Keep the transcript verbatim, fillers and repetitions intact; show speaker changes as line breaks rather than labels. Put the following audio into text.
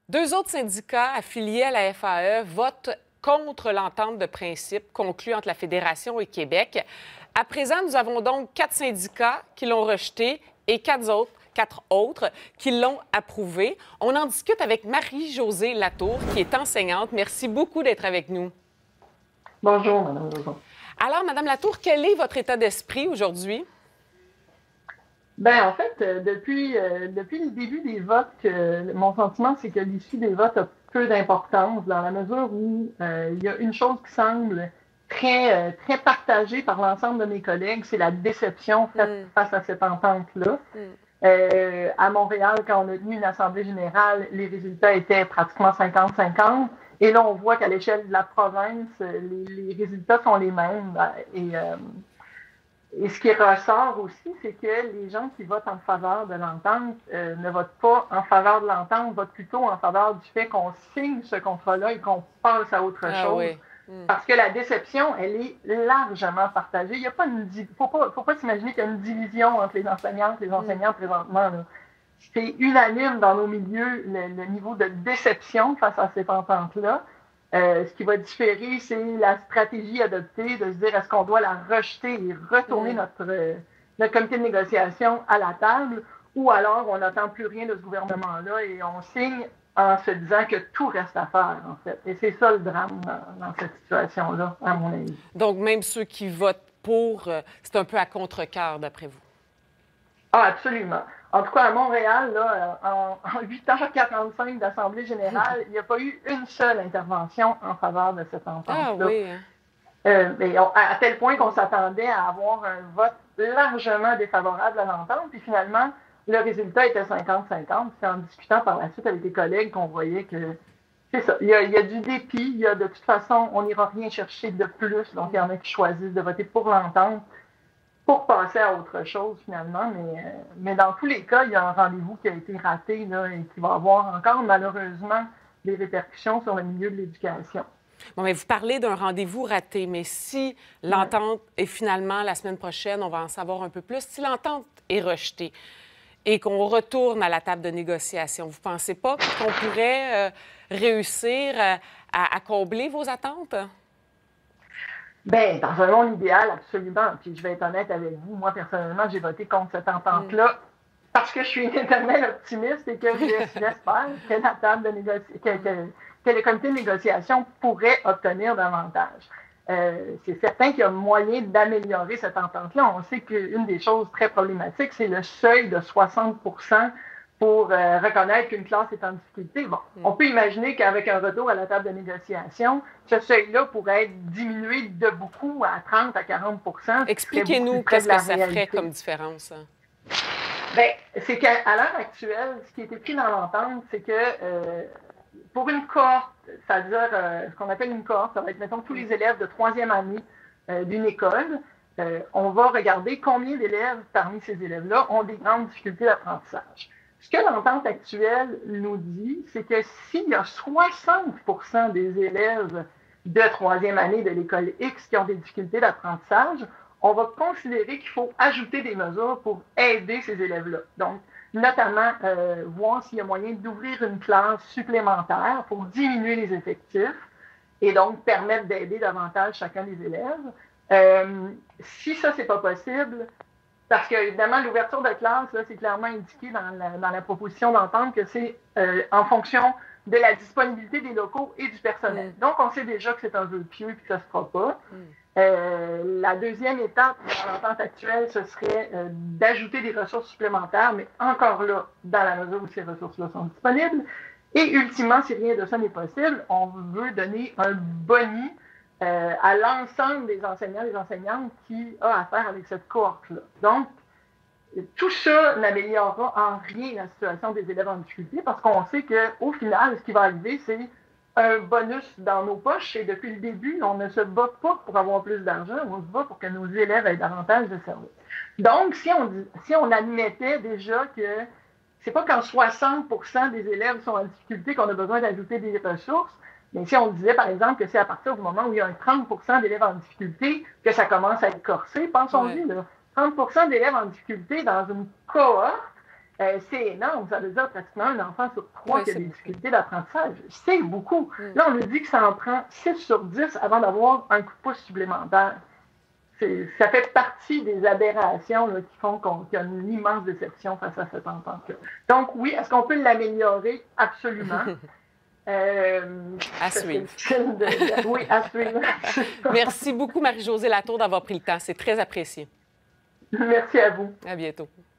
Deux autres syndicats affiliés à la F A E votent contre l'entente de principe conclue entre la Fédération et Québec. À présent, nous avons donc quatre syndicats qui l'ont rejeté et quatre autres, quatre autres qui l'ont approuvé. On en discute avec Marie-Josée Latour, qui est enseignante. Merci beaucoup d'être avec nous.
Bonjour, Mme Lozon.
Alors, Mme Latour, quel est votre état d'esprit aujourd'hui?
Bien, en fait, euh, depuis, euh, depuis le début des votes, euh, mon sentiment, c'est que l'issue des votes a peu d'importance dans la mesure où euh, il y a une chose qui semble très, euh, très partagée par l'ensemble de mes collègues, c'est la déception faite mm. face à cette entente-là. Mm. Euh, à Montréal, quand on a tenu une assemblée générale, les résultats étaient pratiquement cinquante cinquante. Et là, on voit qu'à l'échelle de la province, les, les résultats sont les mêmes. Et, euh, et ce qui ressort aussi, c'est que les gens qui votent en faveur de l'entente euh, ne votent pas en faveur de l'entente, votent plutôt en faveur du fait qu'on signe ce contrat-là et qu'on passe à autre
ah,
chose.
Oui. Mm.
Parce que la déception, elle est largement partagée. Il y a pas une, faut pas, faut pas s'imaginer qu'il y a une division entre les enseignantes et les enseignants mm. présentement, là. C'est unanime dans nos milieux le, le niveau de déception face à cette entente-là. Euh, ce qui va différer, c'est la stratégie adoptée de se dire est-ce qu'on doit la rejeter et retourner mmh. notre, euh, notre comité de négociation à la table, ou alors on n'attend plus rien de ce gouvernement-là et on signe en se disant que tout reste à faire, en fait. Et c'est ça le drame dans, dans cette situation-là, à mon avis.
Donc, même ceux qui votent pour, euh, c'est un peu à contre-cœur, d'après vous?
Ah, absolument. En tout cas, à Montréal, là, en, en huit heures quarante-cinq d'Assemblée générale, il n'y a pas eu une seule intervention en faveur de cette entente-là.
Ah oui.
Euh, mais on, à tel point qu'on s'attendait à avoir un vote largement défavorable à l'entente, puis finalement, le résultat était cinquante cinquante. C'est en discutant par la suite avec des collègues qu'on voyait que c'est ça. Il y, a, il y a du dépit, il y a de toute façon, on n'ira rien chercher de plus. Donc, il y en a qui choisissent de voter pour l'entente pour passer à autre chose, finalement. Mais, euh, mais dans tous les cas, il y a un rendez-vous qui a été raté là, et qui va avoir encore, malheureusement, des répercussions sur le milieu de l'éducation.
Bon, mais vous parlez d'un rendez-vous raté, mais si l'entente ouais. est finalement la semaine prochaine, on va en savoir un peu plus. Si l'entente est rejetée et qu'on retourne à la table de négociation, vous ne pensez pas qu'on pourrait euh, réussir euh, à, à combler vos attentes?
Bien, dans un monde idéal, absolument. Puis je vais être honnête avec vous, moi, personnellement, j'ai voté contre cette entente-là mm. parce que je suis une éternelle optimiste et que j'espère que la table de négociation, que, que, que le comité de négociation pourrait obtenir davantage. Euh, c'est certain qu'il y a moyen d'améliorer cette entente-là. On sait qu'une des choses très problématiques, c'est le seuil de soixante pour cent pour euh, reconnaître qu'une classe est en difficulté. Bon, mm. on peut imaginer qu'avec un retour à la table de négociation, ce seuil-là pourrait être diminué de beaucoup à trente à quarante pour cent.
Expliquez-nous qu'est-ce que ça ferait comme différence.
Bien, c'est qu'à l'heure actuelle, ce qui est écrit dans l'entente, c'est que euh, pour une cohorte, c'est-à-dire euh, ce qu'on appelle une cohorte, ça va être, mettons, tous les élèves de troisième année euh, d'une école, euh, on va regarder combien d'élèves parmi ces élèves-là ont des grandes difficultés d'apprentissage. Ce que l'entente actuelle nous dit, c'est que s'il y a soixante pour cent des élèves de troisième année de l'école X qui ont des difficultés d'apprentissage, on va considérer qu'il faut ajouter des mesures pour aider ces élèves-là. Donc, notamment, euh, voir s'il y a moyen d'ouvrir une classe supplémentaire pour diminuer les effectifs et donc permettre d'aider davantage chacun des élèves. Euh, si ça, c'est pas possible, parce que, évidemment, l'ouverture de classe, là, c'est clairement indiqué dans la, dans la proposition d'entente que c'est euh, en fonction de la disponibilité des locaux et du personnel. Mm. Donc, on sait déjà que c'est un vœu pieux et que ça ne se fera pas. Mm. Euh, la deuxième étape dans l'entente actuelle, ce serait euh, d'ajouter des ressources supplémentaires, mais encore là, dans la mesure où ces ressources-là sont disponibles. Et ultimement, si rien de ça n'est possible, on veut donner un boni Euh, à l'ensemble des enseignants et des enseignantes qui ont affaire avec cette cohorte-là. Donc, tout ça n'améliorera en rien la situation des élèves en difficulté parce qu'on sait qu'au final, ce qui va arriver, c'est un bonus dans nos poches et depuis le début, on ne se bat pas pour avoir plus d'argent, on se bat pour que nos élèves aient davantage de services. Donc, si on, si on admettait déjà que c'est pas quand soixante pour cent des élèves sont en difficulté qu'on a besoin d'ajouter des ressources, mais si on disait, par exemple, que c'est à partir du moment où il y a un trente pour cent d'élèves en difficulté que ça commence à être corsé, pensons-y, là. trente pour cent d'élèves en difficulté dans une cohorte, Euh, c'est énorme. Ça veut dire pratiquement un enfant sur trois
oui,
qui a des difficultés d'apprentissage. C'est beaucoup. Mm. Là, on nous dit que ça en prend six sur dix avant d'avoir un coup de pouce supplémentaire. Ça fait partie des aberrations là, qui font qu'on, qu'il y a une immense déception face à cette entente-là. Donc oui, est-ce qu'on peut l'améliorer? Absolument.
Euh, à suivre.
De... Oui, à suivre.
Merci beaucoup, Marie-Josée Latour, d'avoir pris le temps. C'est très apprécié.
Merci à vous.
À bientôt.